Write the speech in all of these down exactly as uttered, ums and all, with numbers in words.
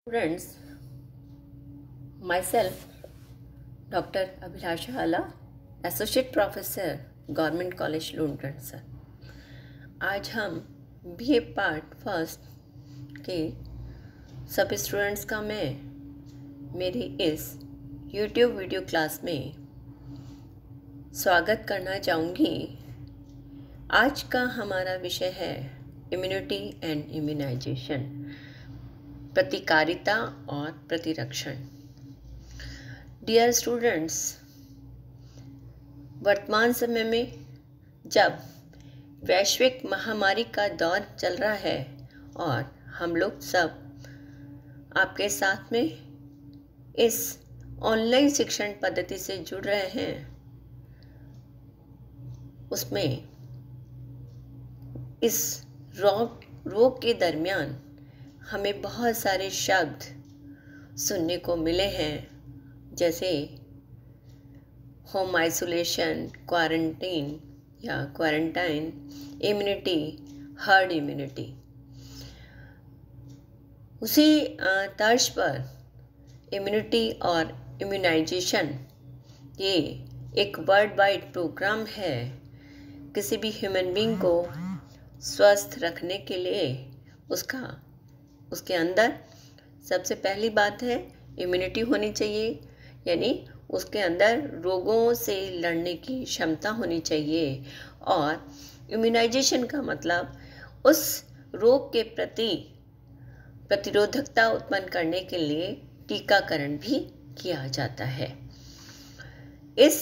Students, myself, Doctor Abhilasha Hala, Associate Professor, Government College Lundgren sir. आज हम B ए part first के सब students का मैं मेरी इस यूट्यूब वीडियो क्लास में स्वागत करना चाहूँगी। आज का हमारा विषय है इम्यूनिटी एंड इम्यूनाइजेशन, प्रतिकारिता और प्रतिरक्षण। डियर स्टूडेंट्स, वर्तमान समय में जब वैश्विक महामारी का दौर चल रहा है और हम लोग सब आपके साथ में इस ऑनलाइन शिक्षण पद्धति से जुड़ रहे हैं, उसमें इस रोग रोग के दरमियान हमें बहुत सारे शब्द सुनने को मिले हैं, जैसे होम आइसोलेशन, क्वारंटीन या क्वारंटाइन, इम्यूनिटी, हर्ड इम्यूनिटी। उसी तर्ज पर इम्यूनिटी और इम्यूनाइजेशन ये एक वर्ल्ड वाइड प्रोग्राम है। किसी भी ह्यूमन बीइंग को स्वस्थ रखने के लिए उसका उसके अंदर सबसे पहली बात है इम्यूनिटी होनी चाहिए, यानी उसके अंदर रोगों से लड़ने की क्षमता होनी चाहिए। और इम्यूनाइजेशन का मतलब उस रोग के प्रति प्रतिरोधकता उत्पन्न करने के लिए टीकाकरण भी किया जाता है। इस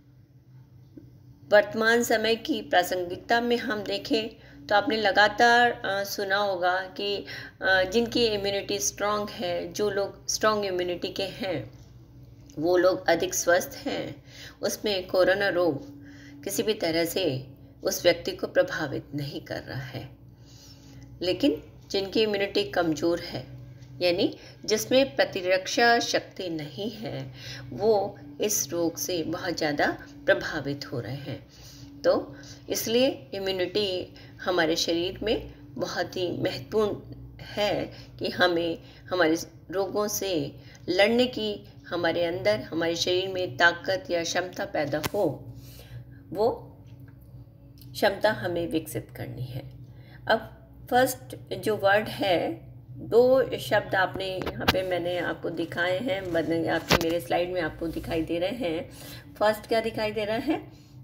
वर्तमान समय की प्रासंगिकता में हम देखें तो आपने लगातार सुना होगा कि जिनकी इम्यूनिटी स्ट्रांग है, जो लोग स्ट्रांग इम्यूनिटी के हैं वो लोग अधिक स्वस्थ हैं, उसमें कोरोना रोग किसी भी तरह से उस व्यक्ति को प्रभावित नहीं कर रहा है। लेकिन जिनकी इम्यूनिटी कमज़ोर है, यानी जिसमें प्रतिरक्षा शक्ति नहीं है, वो इस रोग से बहुत ज़्यादा प्रभावित हो रहे हैं। तो इसलिए इम्यूनिटी हमारे शरीर में बहुत ही महत्वपूर्ण है कि हमें हमारे रोगों से लड़ने की, हमारे अंदर हमारे शरीर में ताकत या क्षमता पैदा हो, वो क्षमता हमें विकसित करनी है। अब फर्स्ट जो वर्ड है, दो शब्द आपने यहाँ पे मैंने आपको दिखाए हैं, मतलब आपके मेरे स्लाइड में आपको दिखाई दे रहे हैं। फर्स्ट क्या दिखाई दे रहा है?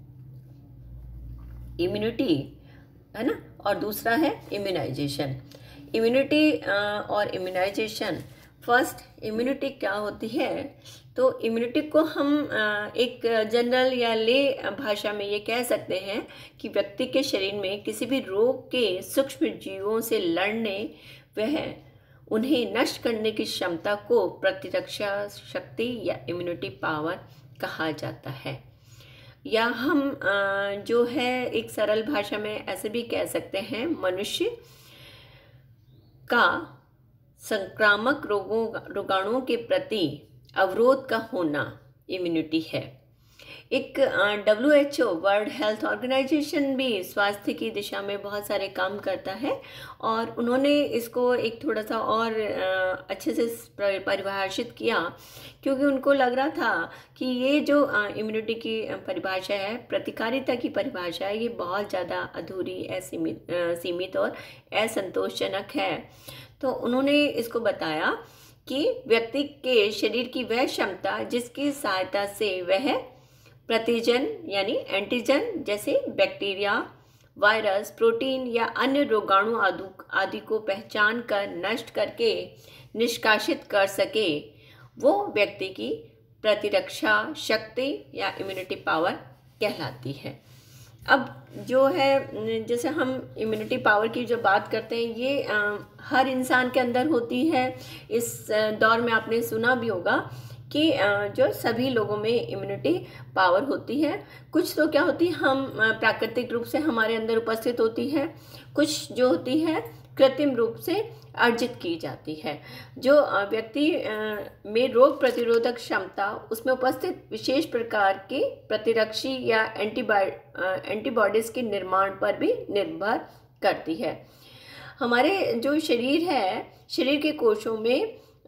इम्यूनिटी, है ना, और दूसरा है इम्यूनाइजेशन। इम्यूनिटी और इम्यूनाइजेशन, फर्स्ट इम्यूनिटी क्या होती है? तो इम्यूनिटी को हम एक जनरल या ले भाषा में ये कह सकते हैं कि व्यक्ति के शरीर में किसी भी रोग के सूक्ष्म जीवों से लड़ने, वह उन्हें नष्ट करने की क्षमता को प्रतिरक्षा शक्ति या इम्यूनिटी पावर कहा जाता है। या हम जो है एक सरल भाषा में ऐसे भी कह सकते हैं, मनुष्य का संक्रामक रोगों रोगाणुओं के प्रति अवरोध का होना इम्यूनिटी है। एक W H O World Health Organisation भी स्वास्थ्य की दिशा में बहुत सारे काम करता है, और उन्होंने इसको एक थोड़ा सा और अच्छे से परिभाषित किया, क्योंकि उनको लग रहा था कि ये जो इम्यूनिटी की परिभाषा है, प्रतिकारिता की परिभाषा है, ये बहुत ज़्यादा अधूरी, असीमित सीमित और असंतोषजनक है। तो उन्होंने इसको बताया कि व्यक्ति के शरीर की वह क्षमता जिसकी सहायता से वह प्रतिजन यानी एंटीजन जैसे बैक्टीरिया, वायरस, प्रोटीन या अन्य रोगाणु आदि को पहचान कर नष्ट करके निष्कासित कर सके, वो व्यक्ति की प्रतिरक्षा शक्ति या इम्यूनिटी पावर कहलाती है। अब जो है, जैसे हम इम्यूनिटी पावर की जो बात करते हैं, ये आ, हर इंसान के अंदर होती है। इस दौर में आपने सुना भी होगा कि जो सभी लोगों में इम्यूनिटी पावर होती है। कुछ तो क्या होती है, हम प्राकृतिक रूप से हमारे अंदर उपस्थित होती है, कुछ जो होती है कृत्रिम रूप से अर्जित की जाती है। जो व्यक्ति में रोग प्रतिरोधक क्षमता, उसमें उपस्थित विशेष प्रकार के प्रतिरक्षी या एंटीबॉडीज के निर्माण पर भी निर्भर करती है। हमारे जो शरीर है, शरीर के कोशों में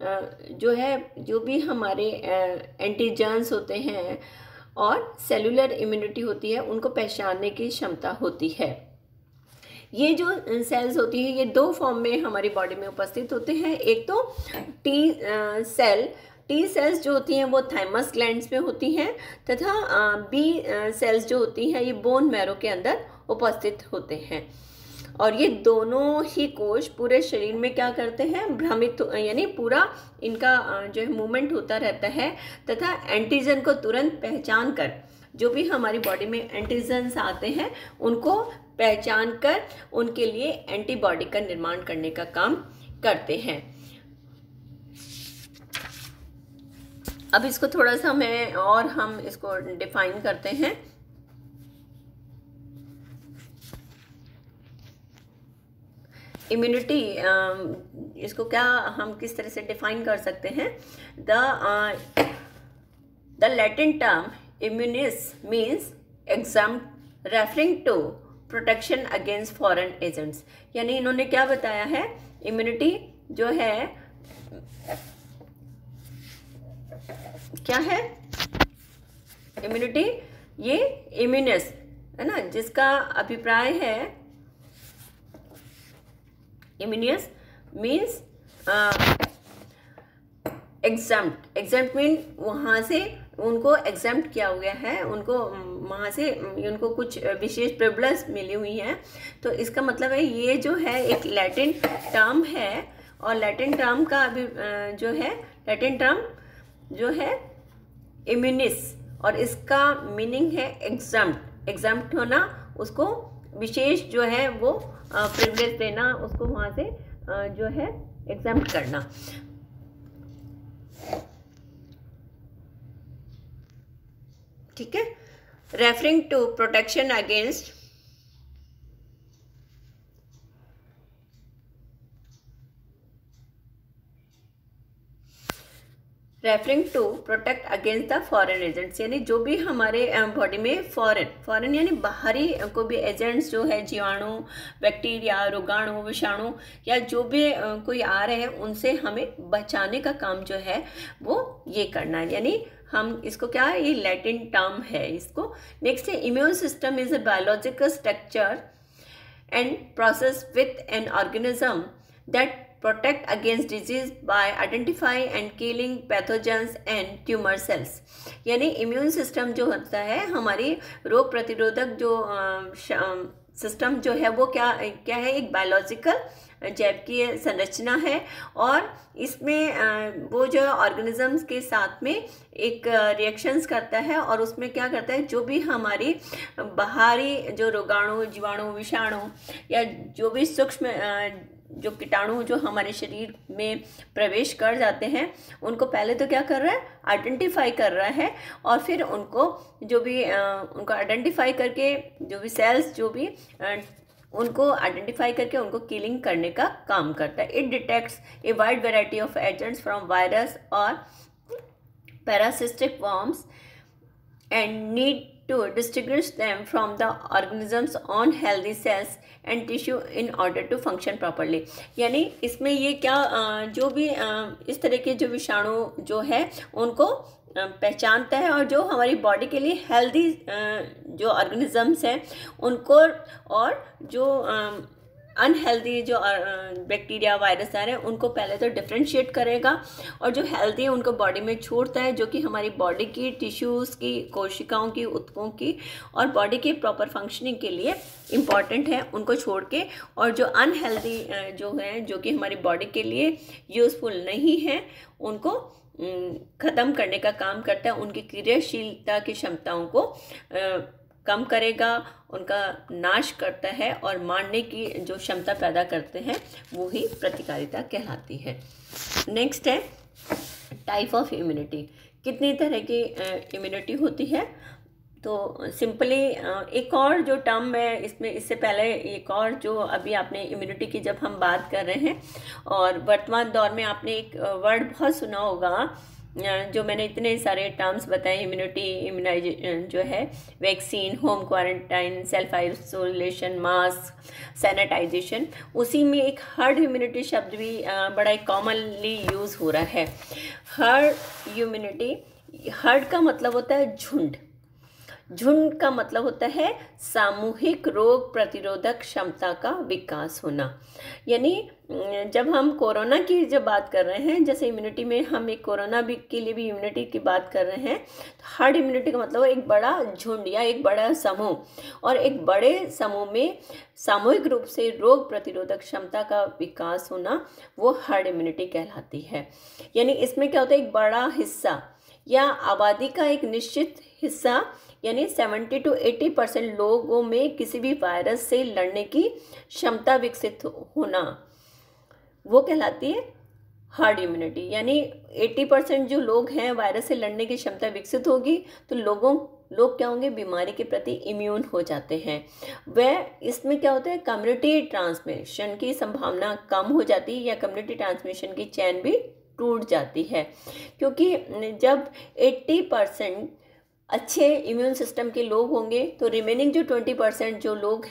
जो है जो भी हमारे एंटीजन्स होते हैं और सेलुलर इम्यूनिटी होती है उनको पहचानने की क्षमता होती है। ये जो सेल्स होती है ये दो फॉर्म में हमारी बॉडी में उपस्थित होते हैं। एक तो टी सेल टी सेल्स जो होती हैं वो थाइमस ग्लैंड्स में होती हैं तथा बी सेल्स जो होती हैं ये बोन मैरो के अंदर उपस्थित होते हैं। और ये दोनों ही कोश पूरे शरीर में क्या करते हैं, भ्रमित यानी पूरा इनका जो है मूवमेंट होता रहता है तथा एंटीजन को तुरंत पहचान कर, जो भी हमारी बॉडी में एंटीजन्स आते हैं उनको पहचान कर उनके लिए एंटीबॉडी का निर्माण करने का काम करते हैं। अब इसको थोड़ा सा मैं और हम इसको डिफाइन करते हैं। इम्यूनिटी इसको क्या हम किस तरह से डिफाइन कर सकते हैं। The the Latin term immunis means exempt referring to protection against foreign agents. यानी इन्होंने क्या बताया है, इम्यूनिटी जो है क्या है, इम्यूनिटी ये इम्यूनस है ना, जिसका अभिप्राय है immunis means exempt. Exempt mean वहाँ से उनको एग्जाम्प्ट किया हुआ है, उनको वहाँ से उनको कुछ विशेष प्रिविलेज मिली हुई है। तो इसका मतलब है ये जो है एक लैटिन टर्म है और लैटिन टर्म का अभी जो है लैटिन टर्म जो है इम्यूनिस और इसका मीनिंग है एग्जाम्प्ट। एग्जाम्प्ट होना, उसको विशेष जो है वो प्रिविलेज देना, उसको वहाँ से जो है एग्जाम्प्ट करना। ठीक है, referring to protection against referring to protect against the foreign agents, यानी जो भी हमारे बॉडी में फॉरेन फॉरेन यानी बाहरी को भी एजेंट्स जो है, जीवाणु, बैक्टीरिया, रोगाणु, विषाणु या जो भी कोई आ रहे हैं उनसे हमें बचाने का काम जो है वो ये करना है। यानी हम इसको क्या है, ये लैटिन टर्म है इसको। नेक्स्ट है immune system is a biological structure and process with an organism that protect against disease by identifying and killing pathogens and tumor cells। यानी इम्यून सिस्टम जो होता है, हमारी रोग प्रतिरोधक जो सिस्टम जो है वो क्या क्या है, एक बायोलॉजिकल जैविकीय संरचना है और इसमें वो जो ऑर्गेनिजम्स के साथ में एक रिएक्शंस करता है और उसमें क्या करता है, जो भी हमारी बाहरी जो रोगाणु, जीवाणु, विषाणु या जो भी सूक्ष्म जो कीटाणु जो हमारे शरीर में प्रवेश कर जाते हैं उनको पहले तो क्या कर रहा है, आइडेंटिफाई कर रहा है और फिर उनको जो भी आ, उनको आइडेंटिफाई करके जो भी सेल्स जो भी आ, उनको आइडेंटिफाई करके उनको किलिंग करने का काम करता है। It detects a wide variety of agents from virus और parasitic worms and need to distinguish them from the organism's own healthy cells and tissue in order to function properly। यानी इसमें ये क्या जो भी इस तरह के जो विषाणु जो है उनको पहचानता है और जो हमारी बॉडी के लिए हेल्दी जो ऑर्गेनिजम्स हैं उनको और जो अनहेल्दी जो बैक्टीरिया, वायरस आ रहे हैं उनको पहले तो डिफ्रेंशिएट करेगा और जो हेल्दी है उनको बॉडी में छोड़ता है, जो कि हमारी बॉडी की टिश्यूज़ की, कोशिकाओं की, ऊतकों की और बॉडी के प्रॉपर फंक्शनिंग के लिए इम्पॉर्टेंट है उनको छोड़ के, और जो अनहेल्दी जो है जो कि हमारी बॉडी के लिए यूज़फुल नहीं है उनको ख़त्म करने का काम करता है। उनकी क्रियाशीलता की क्षमताओं को कम करेगा, उनका नाश करता है और मारने की जो क्षमता पैदा करते हैं वो ही प्रतिकारिता कहलाती है। नेक्स्ट है टाइप ऑफ इम्यूनिटी। कितनी तरह की इम्यूनिटी होती है, तो सिंपली एक और जो टर्म मैं इसमें इससे पहले एक और जो अभी आपने इम्यूनिटी की जब हम बात कर रहे हैं और वर्तमान दौर में आपने एक वर्ड बहुत सुना होगा जो मैंने इतने सारे टर्म्स बताए, इम्यूनिटी, इम्यूनाइजेशन जो है, vaccine, home quarantine, self isolation, mask, sanitisation, उसी में एक हर्ड इम्यूनिटी शब्द भी बड़ा ही कॉमनली यूज़ हो रहा है। हर्ड इम्यूनिटी, हर्ड का मतलब होता है झुंड, झुंड का मतलब होता है सामूहिक रोग प्रतिरोधक क्षमता का विकास होना। यानी जब हम कोरोना की जब बात कर रहे हैं, जैसे इम्यूनिटी में हम एक कोरोना भी के लिए भी इम्यूनिटी की बात कर रहे हैं, तो हर्ड इम्यूनिटी का मतलब एक बड़ा झुंड या एक बड़ा समूह, और एक बड़े समूह में सामूहिक रूप से रोग प्रतिरोधक क्षमता का विकास होना, वो हर्ड इम्यूनिटी कहलाती है। यानी इसमें क्या होता है, एक बड़ा हिस्सा या आबादी का एक निश्चित हिस्सा, यानी सत्तर टू अस्सी परसेंट लोगों में किसी भी वायरस से लड़ने की क्षमता विकसित होना, वो कहलाती है हर्ड इम्यूनिटी। यानी अस्सी परसेंट जो लोग हैं वायरस से लड़ने की क्षमता विकसित होगी, तो लोगों लोग क्या होंगे, बीमारी के प्रति इम्यून हो जाते हैं। वह इसमें क्या होता है, कम्युनिटी ट्रांसमिशन की संभावना कम हो जाती है, या कम्युनिटी ट्रांसमिशन की चैन भी टूट जाती है। क्योंकि जब अस्सी परसेंट अच्छे इम्यून सिस्टम के लोग होंगे, तो रिमेनिंग जो बीस परसेंट जो लोग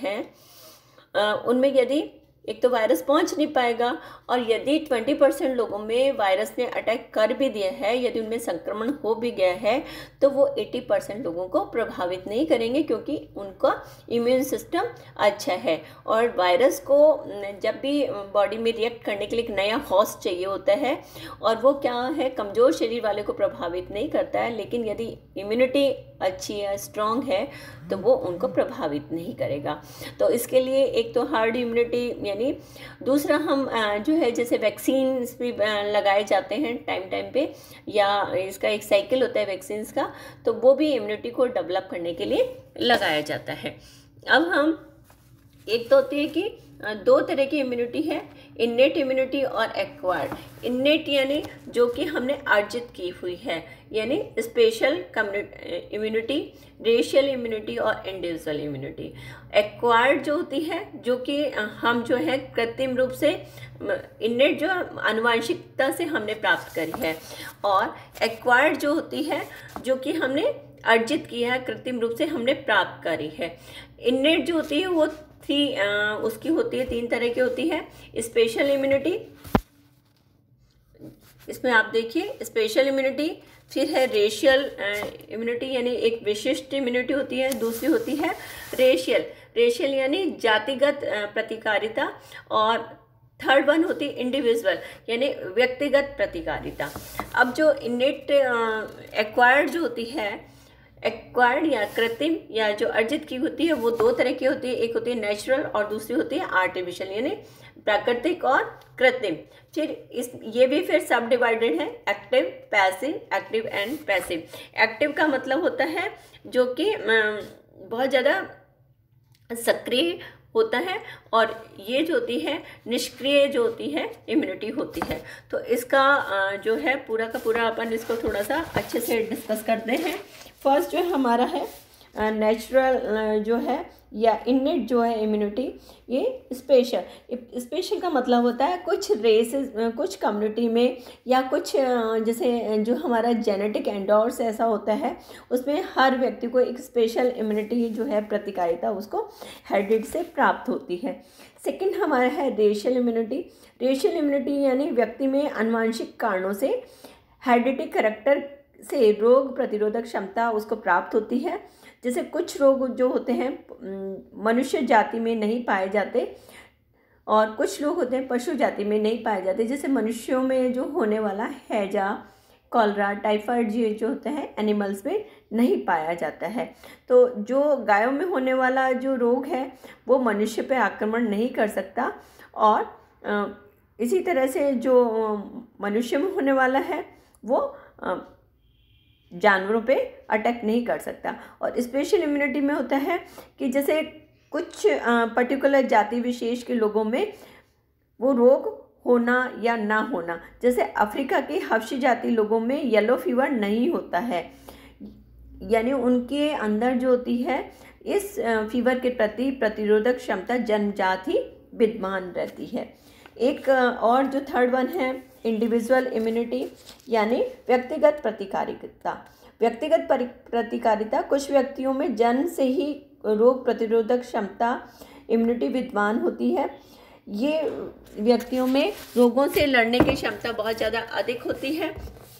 हैं उनमें यदि एक तो वायरस पहुंच नहीं पाएगा, और यदि बीस परसेंट लोगों में वायरस ने अटैक कर भी दिया है, यदि उनमें संक्रमण हो भी गया है, तो वो अस्सी परसेंट लोगों को प्रभावित नहीं करेंगे, क्योंकि उनका इम्यून सिस्टम अच्छा है। और वायरस को जब भी बॉडी में रिएक्ट करने के लिए एक नया होस्ट चाहिए होता है, और वो क्या है, कमज़ोर शरीर वाले को प्रभावित नहीं करता है, लेकिन यदि इम्यूनिटी अच्छी है, स्ट्रॉन्ग है, तो वो उनको प्रभावित नहीं करेगा। तो इसके लिए एक तो हार्ड इम्यूनिटी, यानी दूसरा हम जो है जैसे वैक्सीन भी लगाए जाते हैं टाइम टाइम पे, या इसका एक साइकिल होता है वैक्सीन्स का, तो वो भी इम्यूनिटी को डेवलप करने के लिए लगाया जाता है। अब हम एक तो होती है कि दो तरह की इम्यूनिटी है, इन्नेट इम्यूनिटी और एक्वायर्ड। इन्नेट यानी जो कि हमने अर्जित की हुई है, यानी स्पेशल इम्यूनिटी, रेशियल इम्यूनिटी और इंडिविजुअल इम्यूनिटी। एक्वायर्ड जो होती है, जो कि हम जो है कृत्रिम रूप से, इन्नेट जो आनुवांशिकता से हमने प्राप्त करी है, और एक्वायर्ड जो होती है जो कि हमने अर्जित किया है, कृत्रिम रूप से हमने प्राप्त करी है। इन्नेट जो होती है वो थ्री आ, उसकी होती है, तीन तरह की होती है। स्पेशल इम्यूनिटी, इसमें आप देखिए स्पेशल इम्यूनिटी, फिर है रेशियल इम्यूनिटी, यानी एक विशिष्ट इम्यूनिटी होती है। दूसरी होती है रेशियल, रेशियल यानी जातिगत प्रतिकारिता, और थर्ड वन होती है इंडिविजुअल, यानी व्यक्तिगत प्रतिकारिता। अब जो इन्नेट एक्वायर्ड जो होती है, एक्वायर्ड या कृत्रिम या जो अर्जित की होती है, वो दो तरह की होती है। एक होती है नेचुरल और दूसरी होती है आर्टिफिशियल, यानी प्राकृतिक और कृत्रिम। फिर इस ये भी फिर सब डिवाइडेड है, active, passive, active and passive. Active का मतलब होता है जो कि बहुत ज़्यादा सक्रिय होता है, और ये जो होती है निष्क्रिय जो होती है इम्यूनिटी होती है। तो इसका जो है पूरा का पूरा अपन इसको थोड़ा सा अच्छे से डिस्कस करते हैं। फर्स्ट जो हमारा है नेचुरल जो है या इन्नेट जो है इम्यूनिटी, ये स्पेशल। स्पेशल का मतलब होता है कुछ रेसेस, कुछ कम्युनिटी में, या कुछ जैसे जो हमारा जेनेटिक एंडोर्स ऐसा होता है, उसमें हर व्यक्ति को एक स्पेशल इम्यूनिटी जो है प्रतिकारिता उसको हेरिडिटी से प्राप्त होती है। सेकंड हमारा है रेशियल इम्यूनिटी। रेशियल इम्यूनिटी यानी व्यक्ति में आनुवंशिक कारणों से हेरिडिटी करैक्टर से रोग प्रतिरोधक क्षमता उसको प्राप्त होती है। जैसे कुछ रोग जो होते हैं मनुष्य जाति में नहीं पाए जाते, और कुछ लोग होते हैं पशु जाति में नहीं पाए जाते। जैसे मनुष्यों में जो होने वाला हैजा, कॉलरा, टाइफाइड ये जो होता है एनिमल्स में नहीं पाया जाता है। तो जो गायों में होने वाला जो रोग है वो मनुष्य पे आक्रमण नहीं कर सकता, और इसी तरह से जो मनुष्य में होने वाला है वो जानवरों पे अटैक नहीं कर सकता। और स्पेशल इम्यूनिटी में होता है कि जैसे कुछ पर्टिकुलर जाति विशेष के लोगों में वो रोग होना या ना होना। जैसे अफ्रीका के हबशी जाति लोगों में येलो फीवर नहीं होता है, यानी उनके अंदर जो होती है इस फीवर के प्रति प्रतिरोधक क्षमता जन्मजात ही विद्यमान रहती है। एक और जो थर्ड वन है इंडिविजुअल इम्यूनिटी यानी व्यक्तिगत प्रतिकारिता। व्यक्तिगत प्रतिकारिता कुछ व्यक्तियों में जन्म से ही रोग प्रतिरोधक क्षमता इम्यूनिटी विद्यमान होती है। ये व्यक्तियों में रोगों से लड़ने की क्षमता बहुत ज़्यादा अधिक होती है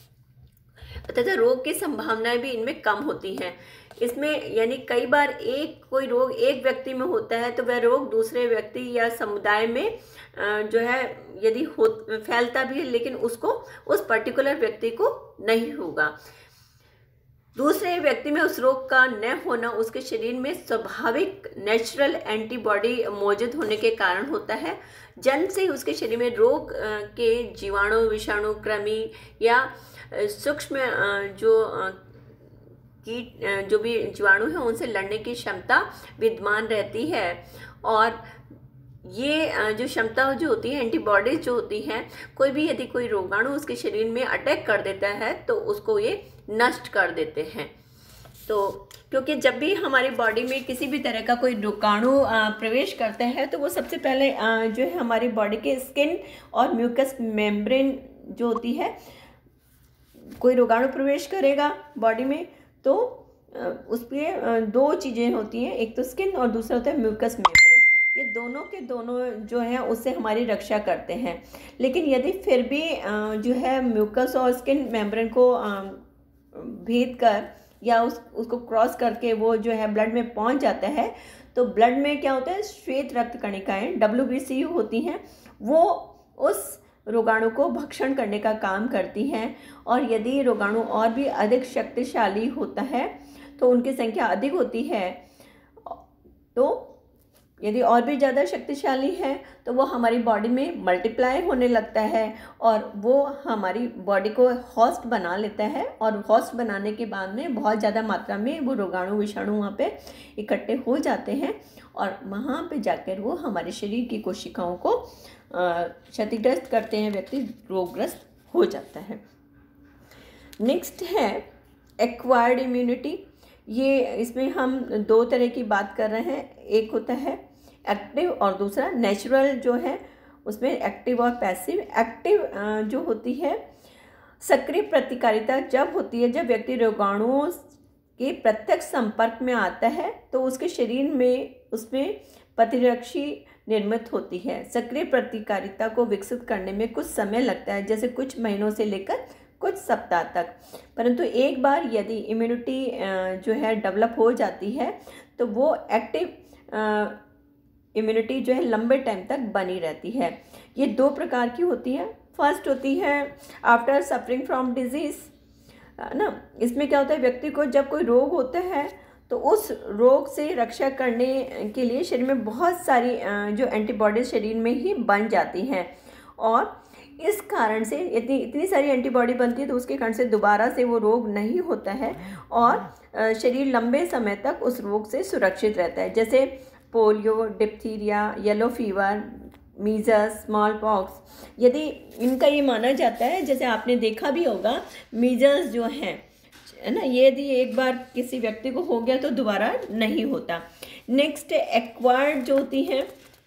तथा रोग की संभावनाएं भी इनमें कम होती हैं। इसमें यानी कई बार एक कोई रोग एक व्यक्ति में होता है तो वह रोग दूसरे व्यक्ति या समुदाय में जो है यदि हो फैलता भी है, लेकिन उसको उस पर्टिकुलर व्यक्ति को नहीं होगा। दूसरे व्यक्ति में उस रोग का न होना उसके शरीर में स्वाभाविक नेचुरल एंटीबॉडी मौजूद होने के कारण होता है। जन्म से ही उसके शरीर में रोग के जीवाणु, विषाणु, कृमि या सूक्ष्म जो कीट जो भी जीवाणु हैं उनसे लड़ने की क्षमता विद्यमान रहती है। और ये जो क्षमता जो होती है, एंटीबॉडीज जो होती हैं, कोई भी यदि कोई रोगाणु उसके शरीर में अटैक कर देता है तो उसको ये नष्ट कर देते हैं। तो क्योंकि जब भी हमारी बॉडी में किसी भी तरह का कोई रोगाणु प्रवेश करता है तो वो सबसे पहले जो है हमारी बॉडी के स्किन और म्यूकस मेम्ब्रेन जो होती है, कोई रोगाणु प्रवेश करेगा बॉडी में तो उस पर दो चीज़ें होती हैं, एक तो स्किन और दूसरा होता है म्यूकस मेम्ब्रेन। ये दोनों के दोनों जो है उससे हमारी रक्षा करते हैं। लेकिन यदि फिर भी जो है म्यूकस और स्किन मेम्ब्रेन को भेद कर या उस उसको क्रॉस करके वो जो है ब्लड में पहुंच जाता है तो ब्लड में क्या होता है, श्वेत रक्त कणिकाएं डब्ल्यू बी सी होती हैं, वो उस रोगाणु को भक्षण करने का काम करती हैं। और यदि रोगाणु और भी अधिक शक्तिशाली होता है तो उनकी संख्या अधिक होती है, तो यदि और भी ज़्यादा शक्तिशाली है तो वो हमारी बॉडी में मल्टीप्लाई होने लगता है और वो हमारी बॉडी को होस्ट बना लेता है। और होस्ट बनाने के बाद में बहुत ज़्यादा मात्रा में वो रोगाणु विषाणु वहाँ पे इकट्ठे हो जाते हैं और वहाँ पे जाकर वो हमारे शरीर की कोशिकाओं को क्षतिग्रस्त करते हैं, व्यक्ति रोगग्रस्त हो जाता है। नेक्स्ट है एक्वायर्ड इम्यूनिटी। ये इसमें हम दो तरह की बात कर रहे हैं, एक होता है एक्टिव और दूसरा नेचुरल जो है उसमें एक्टिव और पैसिव। एक्टिव जो होती है सक्रिय प्रतिकारिता जब होती है जब व्यक्ति रोगाणुओं के प्रत्यक्ष संपर्क में आता है तो उसके शरीर में उसमें प्रतिरक्षी निर्मित होती है। सक्रिय प्रतिकारिता को विकसित करने में कुछ समय लगता है, जैसे कुछ महीनों से लेकर कुछ सप्ताह तक, परंतु एक बार यदि इम्यूनिटी जो है डेवलप हो जाती है तो वो एक्टिव इम्यूनिटी जो है लंबे टाइम तक बनी रहती है। ये दो प्रकार की होती है। फर्स्ट होती है आफ्टर सफरिंग फ्रॉम डिजीज़, ना, इसमें क्या होता है व्यक्ति को जब कोई रोग होता है तो उस रोग से रक्षा करने के लिए शरीर में बहुत सारी जो एंटीबॉडीज शरीर में ही बन जाती हैं और इस कारण से इतनी इतनी सारी एंटीबॉडी बनती है तो उसके कारण से दोबारा से वो रोग नहीं होता है और शरीर लंबे समय तक उस रोग से सुरक्षित रहता है। जैसे polio, diphtheria, yellow fever, measles, smallpox, यदि इनका ये माना जाता है, जैसे आपने देखा भी होगा मीजल्स जो हैं, है ना, ये यदि एक बार किसी व्यक्ति को हो गया तो दोबारा नहीं होता। नेक्स्ट एक्वायर्ड जो होती हैं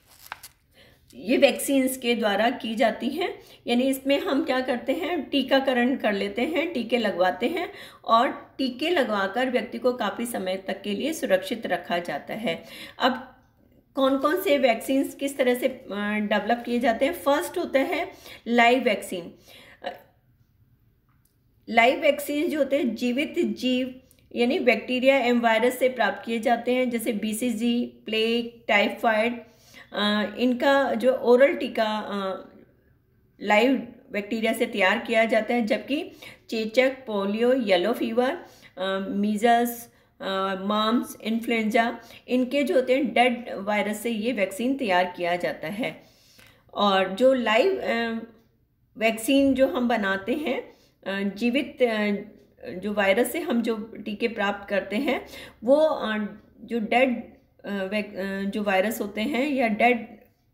ये वैक्सीन्स के द्वारा की जाती हैं, यानी इसमें हम क्या करते हैं, टीकाकरण कर लेते हैं, टीके लगवाते हैं और टीके लगवाकर व्यक्ति को काफ़ी समय तक के लिए सुरक्षित रखा जाता है। अब कौन कौन से वैक्सीन्स किस तरह से डेवलप किए जाते हैं। फर्स्ट होता है लाइव वैक्सीन। लाइव वैक्सीन जो होते हैं जीवित जीव यानी बैक्टीरिया एवं वायरस से प्राप्त किए जाते हैं, जैसे बीसीजी, प्लेग, टाइफाइड। इनका जो ओरल टीका लाइव बैक्टीरिया से तैयार किया जाता है, जबकि चेचक, polio, yellow fever, measles, mumps, influenza, इनके जो होते हैं डेड वायरस से ये वैक्सीन तैयार किया जाता है। और जो लाइव वैक्सीन जो हम बनाते हैं जीवित जो वायरस से हम जो टीके प्राप्त करते हैं वो जो डेड जो वायरस होते हैं या डेड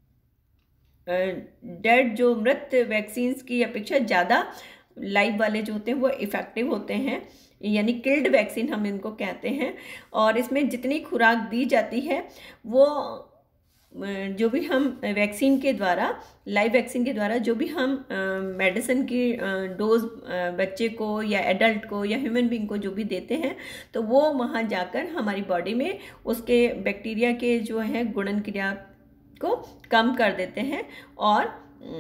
डेड जो मृत वैक्सीन्स की अपेक्षा ज़्यादा लाइव वाले जो होते हैं वो इफ़ेक्टिव होते हैं, यानी किल्ड वैक्सीन हम इनको कहते हैं। और इसमें जितनी खुराक दी जाती है वो जो भी हम वैक्सीन के द्वारा, लाइव वैक्सीन के द्वारा जो भी हम मेडिसिन की डोज बच्चे को या एडल्ट को या ह्यूमन बीइंग को जो भी देते हैं, तो वो वहाँ जाकर हमारी बॉडी में उसके बैक्टीरिया के जो है गुणन क्रिया को कम कर देते हैं और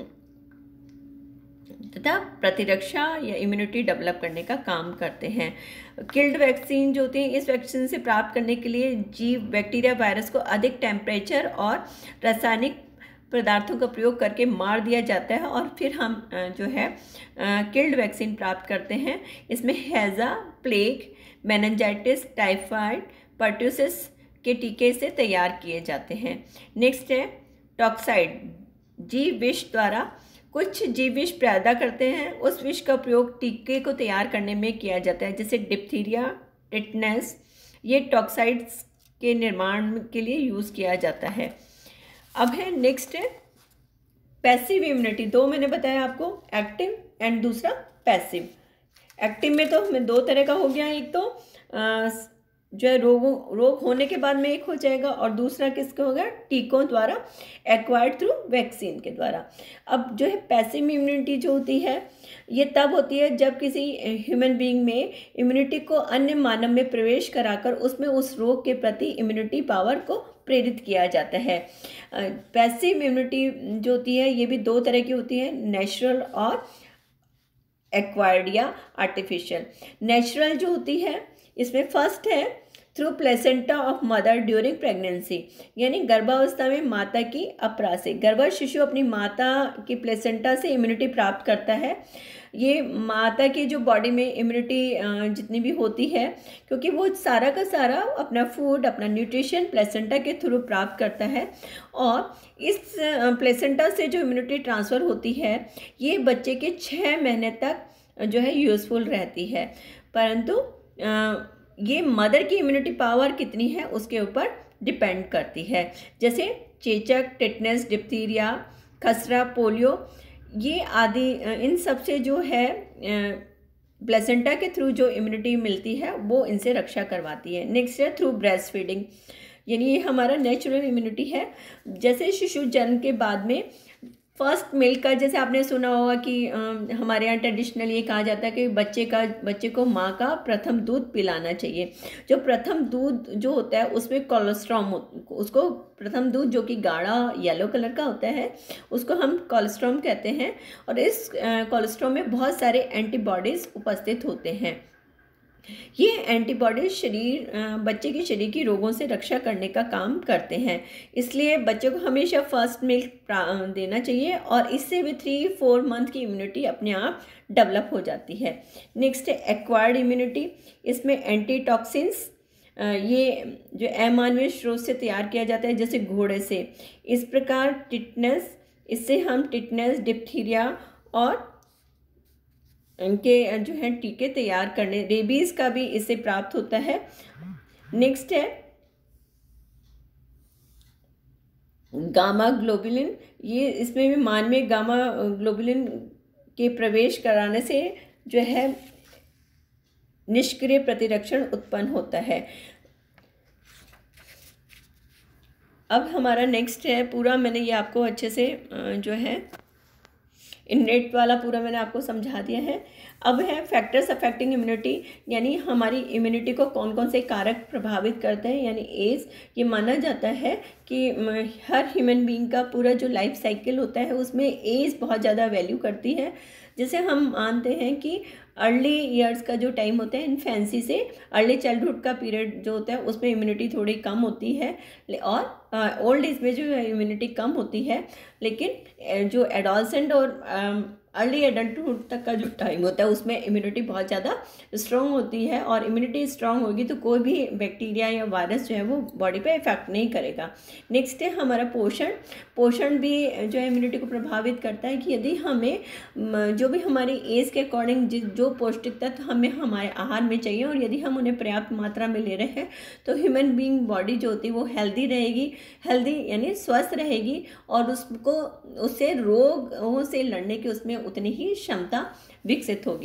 तथा प्रतिरक्षा या इम्यूनिटी डेवलप करने का काम करते हैं। किल्ड वैक्सीन जो होती है, इस वैक्सीन से प्राप्त करने के लिए जीव बैक्टीरिया वायरस को अधिक टेम्परेचर और रासायनिक पदार्थों का प्रयोग करके मार दिया जाता है और फिर हम जो है किल्ड वैक्सीन प्राप्त करते हैं। इसमें हैजा, प्लेग, मेनिंजाइटिस, टाइफाइड, पर्ट्यूसिस के टीके से तैयार किए जाते हैं। नेक्स्ट है टॉक्साइड। जीव विष द्वारा कुछ जीव विष पैदा करते हैं, उस विष का प्रयोग टीके को तैयार करने में किया जाता है, जैसे डिप्थीरिया, टिटनेस। ये टॉक्साइड्स के निर्माण के लिए यूज़ किया जाता है। अब है नेक्स्ट है पैसिव इम्यूनिटी। दो मैंने बताया आपको, एक्टिव एंड दूसरा पैसिव। एक्टिव में तो हमें दो तरह का हो गया, एक तो आ, जो है रोगों रोग होने के बाद में एक हो जाएगा और दूसरा किसका होगा, टीकों द्वारा, एक्वायर्ड थ्रू वैक्सीन के द्वारा। अब जो है पैसिव इम्यूनिटी जो होती है, ये तब होती है जब किसी ह्यूमन बीइंग में इम्यूनिटी को अन्य मानव में प्रवेश कराकर उसमें उस रोग के प्रति इम्यूनिटी पावर को प्रेरित किया जाता है। पैसिव इम्यूनिटी जो होती है ये भी दो तरह की होती है, नेचुरल और एक्वायर्ड या आर्टिफिशियल। नेचुरल जो होती है इसमें फर्स्ट है through placenta of mother during pregnancy, यानी गर्भावस्था में माता की अपरा से गर्भस्थ शिशु अपनी माता की प्लेसेंटा से इम्यूनिटी प्राप्त करता है। ये माता की जो बॉडी में इम्यूनिटी जितनी भी होती है, क्योंकि वो सारा का सारा अपना फूड, अपना न्यूट्रिशन प्लेसेंटा के थ्रू प्राप्त करता है और इस प्लेसेंटा से जो इम्यूनिटी ट्रांसफ़र होती है ये बच्चे के छः महीने तक जो है यूज़फुल रहती है। परंतु ये मदर की इम्यूनिटी पावर कितनी है उसके ऊपर डिपेंड करती है। जैसे चेचक, टिटनेस, डिप्थीरिया, खसरा, पोलियो, ये आदि इन सब से जो है प्लेसेंटा के थ्रू जो इम्यूनिटी मिलती है वो इनसे रक्षा करवाती है। नेक्स्ट है थ्रू ब्रेस्ट फीडिंग, यानी ये हमारा नेचुरल इम्यूनिटी है। जैसे शिशु जन्म के बाद में फर्स्ट मिल्क का, जैसे आपने सुना होगा कि आ, हमारे यहाँ ट्रेडिशनली ये कहा जाता है कि बच्चे का बच्चे को माँ का प्रथम दूध पिलाना चाहिए। जो प्रथम दूध जो होता है उसमें कोलेस्ट्रॉम, उसको प्रथम दूध जो कि गाढ़ा येलो कलर का होता है उसको हम कोलेस्ट्रॉम कहते हैं और इस कोलेस्ट्रॉम में बहुत सारे एंटीबॉडीज़ उपस्थित होते हैं। ये एंटीबॉडीज शरीर बच्चे के शरीर की रोगों से रक्षा करने का काम करते हैं, इसलिए बच्चे को हमेशा फर्स्ट मिल्क देना चाहिए और इससे भी थ्री फोर मंथ की इम्यूनिटी अपने आप डेवलप हो जाती है। नेक्स्ट है एक्वायर्ड इम्यूनिटी। इसमें एंटीटॉक्सिन्स, ये जो अमानवीय स्रोत से तैयार किया जाता है, जैसे घोड़े से। इस प्रकार टिटनेस, इससे हम टिटनेस, डिप्थीरिया और इनके जो है टीके तैयार करने, रेबीज़ का भी इससे प्राप्त होता है। नेक्स्ट है गामा ग्लोबुलिन। ये इसमें भी मानवीय गामा ग्लोबुलिन के प्रवेश कराने से जो है निष्क्रिय प्रतिरक्षण उत्पन्न होता है। अब हमारा नेक्स्ट है, पूरा मैंने ये आपको अच्छे से जो है इननेट वाला पूरा मैंने आपको समझा दिया है। अब है फैक्टर्स अफेक्टिंग इम्यूनिटी, यानी हमारी इम्यूनिटी को कौन कौन से कारक प्रभावित करते हैं। यानी एज, ये माना जाता है कि हर ह्यूमन बीइंग का पूरा जो लाइफ साइकिल होता है उसमें एज बहुत ज़्यादा वैल्यू करती है। जैसे हम मानते हैं कि अर्ली ईयर्स का जो टाइम होता है, इन्फेंसी से अर्ली चाइल्डहुड का पीरियड जो होता है उसमें इम्यूनिटी थोड़ी कम होती है और ओल्ड एज में जो इम्यूनिटी कम होती है। लेकिन जो एडोलसेंट और अर्ली एडल्टहुड तक का जो टाइम होता है उसमें इम्यूनिटी बहुत ज़्यादा स्ट्रॉन्ग होती है और इम्यूनिटी स्ट्रॉन्ग होगी तो कोई भी बैक्टीरिया या वायरस जो है वो बॉडी पे इफेक्ट नहीं करेगा। नेक्स्ट है हमारा पोषण। पोषण भी जो है इम्यूनिटी को प्रभावित करता है कि यदि हमें जो भी हमारी एज के अकॉर्डिंग जो पौष्टिक तत्व हमें हमारे आहार में चाहिए और यदि हम उन्हें पर्याप्त मात्रा में ले रहे हैं तो ह्यूमन बीइंग बॉडी जो होती है वो हेल्दी रहेगी, हेल्दी यानी स्वस्थ रहेगी और उसको उससे रोगों से लड़ने की उसमें उतनी ही क्षमता विकसित होगी।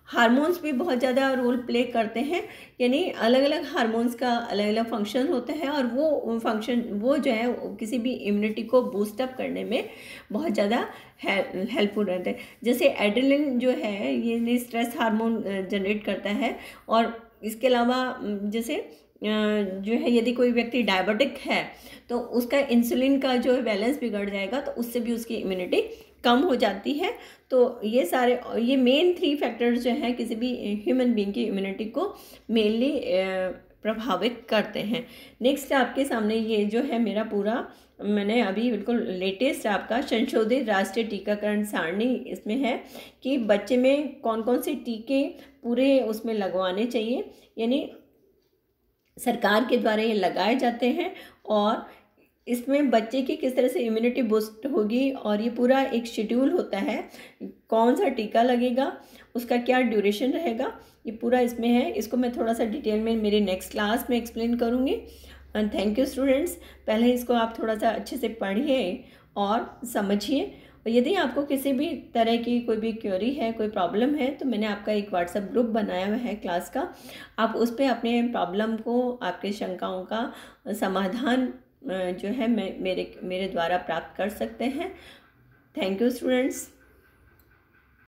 हार्मोन्स भी बहुत ज़्यादा रोल प्ले करते हैं, यानी अलग अलग हार्मोन्स का अलग अलग फंक्शन होता है और वो फंक्शन वो जो है किसी भी इम्यूनिटी को बूस्टअप करने में बहुत ज़्यादा हेल्पफुल रहते हैं। जैसे एड्रेनलिन जो है ये स्ट्रेस हार्मोन जनरेट करता है, और इसके अलावा जैसे जो है यदि कोई व्यक्ति डायबिटिक है तो उसका इंसुलिन का जो है बैलेंस बिगड़ जाएगा, तो उससे भी उसकी इम्यूनिटी कम हो जाती है। तो ये सारे ये मेन थ्री फैक्टर्स जो हैं किसी भी ह्यूमन बीइंग की इम्यूनिटी को मेनली प्रभावित करते हैं। नेक्स्ट आपके सामने ये जो है मेरा पूरा मैंने अभी बिल्कुल लेटेस्ट आपका संशोधित राष्ट्रीय टीकाकरण सारणी इसमें है कि बच्चे में कौन कौन से टीके पूरे उसमें लगवाने चाहिए, यानी सरकार के द्वारा ये लगाए जाते हैं, और इसमें बच्चे की किस तरह से इम्यूनिटी बूस्ट होगी, और ये पूरा एक शेड्यूल होता है कौन सा टीका लगेगा, उसका क्या ड्यूरेशन रहेगा, ये पूरा इसमें है। इसको मैं थोड़ा सा डिटेल में मेरी नेक्स्ट क्लास में एक्सप्लेन करूँगी। एंड थैंक यू स्टूडेंट्स, पहले इसको आप थोड़ा सा अच्छे से पढ़िए और समझिए। और यदि आपको किसी भी तरह की कोई भी क्वेरी है, कोई प्रॉब्लम है, तो मैंने आपका एक व्हाट्सएप ग्रुप बनाया हुआ है क्लास का, आप उस पर अपने प्रॉब्लम को, आपके शंकाओं का समाधान जो है मैं मेरे मेरे द्वारा प्राप्त कर सकते हैं। Thank you students.